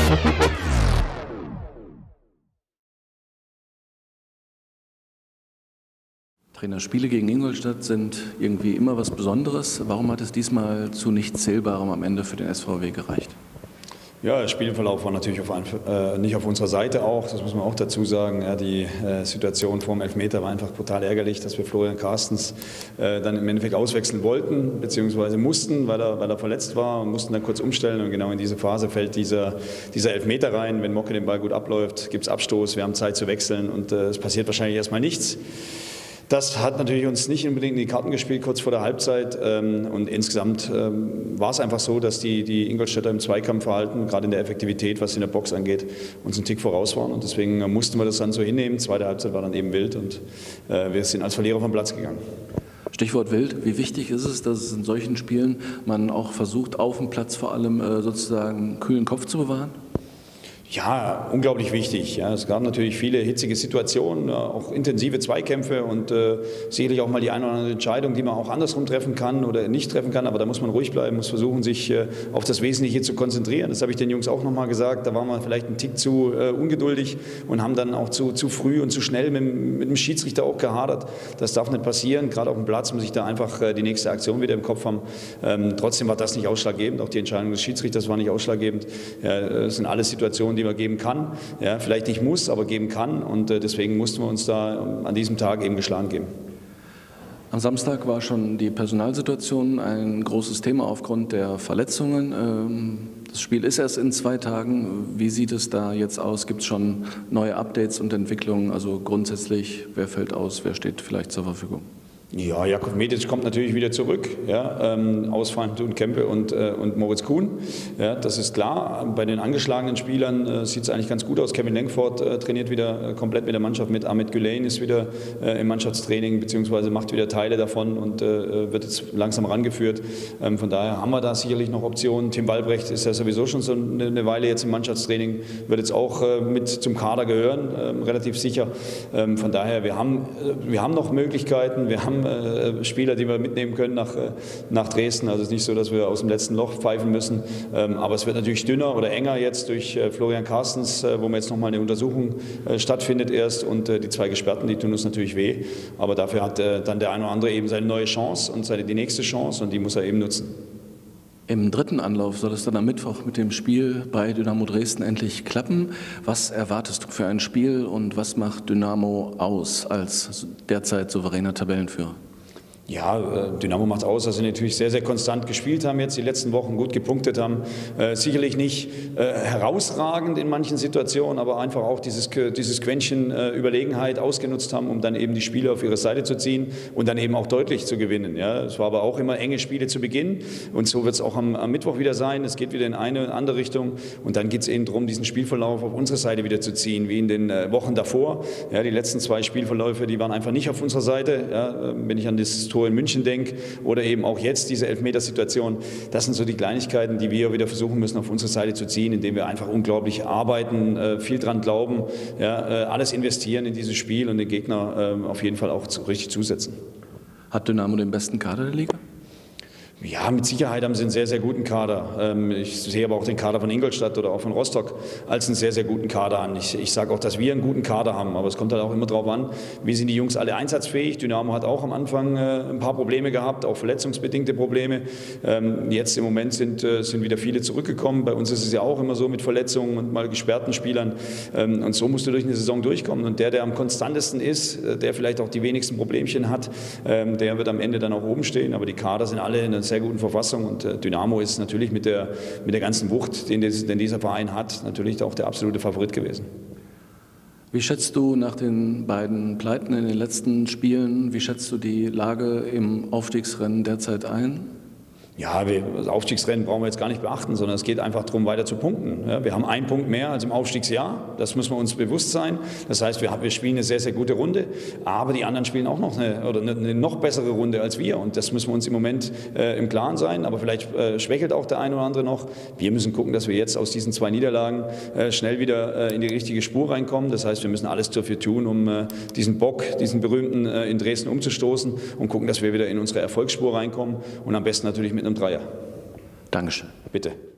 Trainer, Spiele gegen Ingolstadt sind irgendwie immer was Besonderes. Warum hat es diesmal zu nichts Zählbarem am Ende für den SVW gereicht? Ja, der Spielverlauf war natürlich nicht auf unserer Seite auch, das muss man auch dazu sagen. Ja, die Situation vor dem Elfmeter war einfach brutal ärgerlich, dass wir Florian Carstens dann im Endeffekt auswechseln wollten, beziehungsweise mussten, weil er verletzt war, und mussten dann kurz umstellen. Und genau in diese Phase fällt dieser Elfmeter rein. Wenn Mocke den Ball gut abläuft, gibt es Abstoß, wir haben Zeit zu wechseln und es passiert wahrscheinlich erstmal nichts. Das hat natürlich uns nicht unbedingt in die Karten gespielt, kurz vor der Halbzeit. Und insgesamt war es einfach so, dass die Ingolstädter im Zweikampfverhalten, gerade in der Effektivität, was in der Box angeht, uns einen Tick voraus waren. Und deswegen mussten wir das dann so hinnehmen. Zweite Halbzeit war dann eben wild und wir sind als Verlierer vom Platz gegangen. Stichwort wild. Wie wichtig ist es, dass es in solchen Spielen man auch versucht, auf dem Platz vor allem sozusagen einen kühlen Kopf zu bewahren? Ja, unglaublich wichtig. Ja, es gab natürlich viele hitzige Situationen, auch intensive Zweikämpfe und sicherlich auch mal die eine oder andere Entscheidung, die man auch andersrum treffen kann oder nicht treffen kann. Aber da muss man ruhig bleiben, muss versuchen, sich auf das Wesentliche zu konzentrieren. Das habe ich den Jungs auch nochmal gesagt. Da waren wir vielleicht einen Tick zu ungeduldig und haben dann auch zu früh und zu schnell mit dem Schiedsrichter auch gehadert. Das darf nicht passieren. Gerade auf dem Platz muss ich da einfach die nächste Aktion wieder im Kopf haben. Trotzdem war das nicht ausschlaggebend. Auch die Entscheidung des Schiedsrichters war nicht ausschlaggebend. Ja, das sind alles Situationen, die man geben kann, ja, vielleicht nicht muss, aber geben kann, und deswegen mussten wir uns da an diesem Tag eben geschlagen geben. Am Samstag war schon die Personalsituation ein großes Thema aufgrund der Verletzungen. Das Spiel ist erst in 2 Tagen. Wie sieht es da jetzt aus? Gibt es schon neue Updates und Entwicklungen? Also grundsätzlich, wer fällt aus, wer steht vielleicht zur Verfügung? Ja, Jakub Medic kommt natürlich wieder zurück. Ja, ausfallen tun Kempe und Moritz Kuhn. Ja, das ist klar. Bei den angeschlagenen Spielern sieht es eigentlich ganz gut aus. Kevin Lenkford trainiert wieder komplett mit der Mannschaft mit. Ahmed Güleyn ist wieder im Mannschaftstraining, beziehungsweise macht wieder Teile davon und wird jetzt langsam rangeführt. Von daher haben wir da sicherlich noch Optionen. Tim Wallbrecht ist ja sowieso schon so eine Weile jetzt im Mannschaftstraining, wird jetzt auch mit zum Kader gehören, relativ sicher. Von daher, wir haben noch Möglichkeiten. Wir haben Spieler, die wir mitnehmen können nach Dresden. Also es ist nicht so, dass wir aus dem letzten Loch pfeifen müssen. Aber es wird natürlich dünner oder enger jetzt durch Florian Carstens, wo wir jetzt nochmal eine Untersuchung stattfindet erst. Und die 2 Gesperrten, die tun uns natürlich weh. Aber dafür hat dann der eine oder andere eben seine neue Chance und die nächste Chance, und die muss er eben nutzen. Im 3. Anlauf soll es dann am Mittwoch mit dem Spiel bei Dynamo Dresden endlich klappen. Was erwartest du für ein Spiel und was macht Dynamo aus als derzeit souveräner Tabellenführer? Ja, Dynamo macht aus, dass sie natürlich sehr, sehr konstant gespielt haben, jetzt die letzten Wochen gut gepunktet haben. Sicherlich nicht herausragend in manchen Situationen, aber einfach auch dieses Quäntchen Überlegenheit ausgenutzt haben, um dann eben die Spiele auf ihre Seite zu ziehen und dann eben auch deutlich zu gewinnen. Ja, es war aber auch immer enge Spiele zu Beginn, und so wird es auch am Mittwoch wieder sein. Es geht wieder in eine oder andere Richtung, und dann geht es eben darum, diesen Spielverlauf auf unsere Seite wieder zu ziehen, wie in den Wochen davor. Ja, die letzten 2 Spielverläufe, die waren einfach nicht auf unserer Seite. Ja, wenn ich an das Tor in München denke oder eben auch jetzt diese Elfmetersituation, das sind so die Kleinigkeiten, die wir wieder versuchen müssen, auf unsere Seite zu ziehen, indem wir einfach unglaublich arbeiten, viel dran glauben, ja, alles investieren in dieses Spiel und den Gegner auf jeden Fall auch richtig zusetzen. Hat Dynamo den besten Kader der Liga? Ja, mit Sicherheit haben sie einen sehr, sehr guten Kader. Ich sehe aber auch den Kader von Ingolstadt oder auch von Rostock als einen sehr, sehr guten Kader an. Ich sage auch, dass wir einen guten Kader haben, aber es kommt halt auch immer darauf an, wie sind die Jungs alle einsatzfähig. Dynamo hat auch am Anfang ein paar Probleme gehabt, auch verletzungsbedingte Probleme. Jetzt im Moment sind wieder viele zurückgekommen. Bei uns ist es ja auch immer so mit Verletzungen und mal gesperrten Spielern. Und so musst du durch eine Saison durchkommen. Und der am konstantesten ist, der vielleicht auch die wenigsten Problemchen hat, der wird am Ende dann auch oben stehen. Aber die Kader sind alle in einer sehr guten Verfassung, und Dynamo ist natürlich mit der ganzen Wucht, den dieser Verein hat, natürlich auch der absolute Favorit gewesen. Wie schätzt du nach den beiden Pleiten in den letzten Spielen, wie schätzt du die Lage im Aufstiegsrennen derzeit ein? Ja, das Aufstiegsrennen brauchen wir jetzt gar nicht beachten, sondern es geht einfach darum, weiter zu punkten. Ja, wir haben 1 Punkt mehr als im Aufstiegsjahr, das müssen wir uns bewusst sein. Das heißt, wir spielen eine sehr, sehr gute Runde, aber die anderen spielen auch noch eine noch bessere Runde als wir, und das müssen wir uns im Moment im Klaren sein. Aber vielleicht schwächelt auch der eine oder andere noch. Wir müssen gucken, dass wir jetzt aus diesen 2 Niederlagen schnell wieder in die richtige Spur reinkommen. Das heißt, wir müssen alles dafür tun, um diesen Bock, diesen berühmten, in Dresden umzustoßen, und gucken, dass wir wieder in unsere Erfolgsspur reinkommen, und am besten natürlich mit einem Dreier. Dankeschön. Bitte.